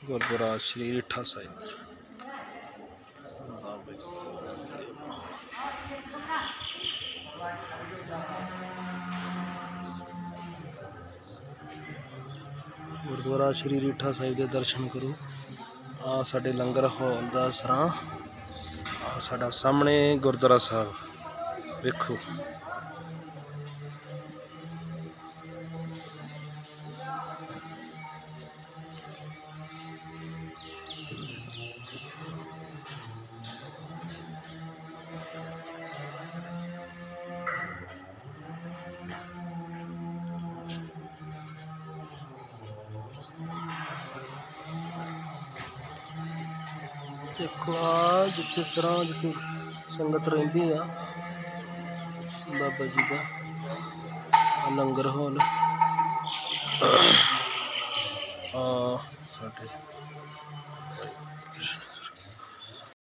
गुरुद्वारा श्री रीठा साहिब। गुरुद्वारा श्री रीठा साहिब के दर्शन करो। आ साडे लंगर हॉल दा सरां, आ साडा सामने गुरुद्वारा साहब वेखो। देखो आ जिथे सरां जिथे संगत रहिंदी आ बाबा जी का लंगर हॉल।